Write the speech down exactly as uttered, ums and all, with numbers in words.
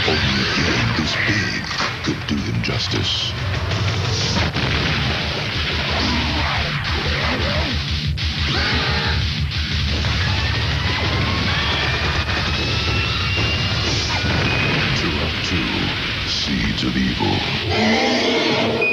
Only a game this big could do him justice. Turok two, Seeds of Evil.